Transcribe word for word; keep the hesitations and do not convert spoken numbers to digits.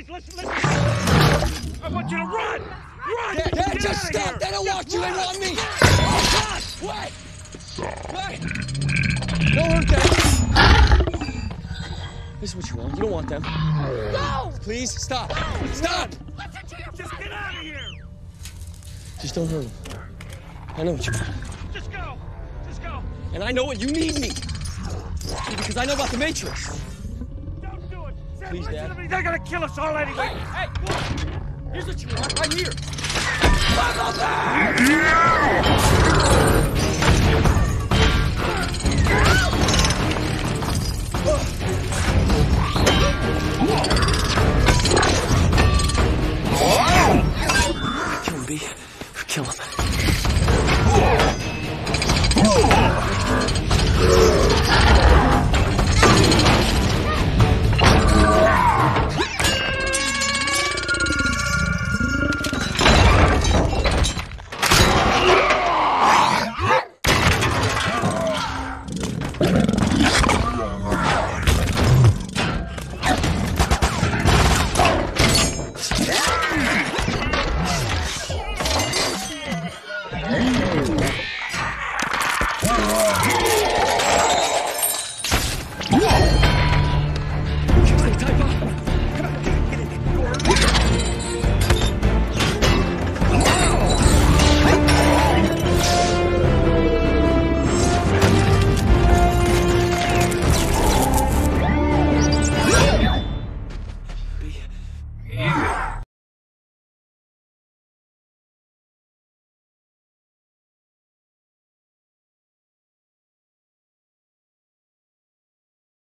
listen, listen. I want you to run! Run! Dad, Dad, Get just out of stop! here. They don't want Just you, they run. want me! Oh, God! Wait! Wait! Don't hurt them! This is what you want. You don't want them. No! Please, stop! Stop! Just get out of here! Just don't hurt them. I know what you want. Just go! Just go! And I know what you need me. Because I know about the Matrix. Don't do it! Sam, Please, listen Dad. to me. They're gonna kill us all anyway! Hey, hey! Here's what you want, right here. Bumblebee!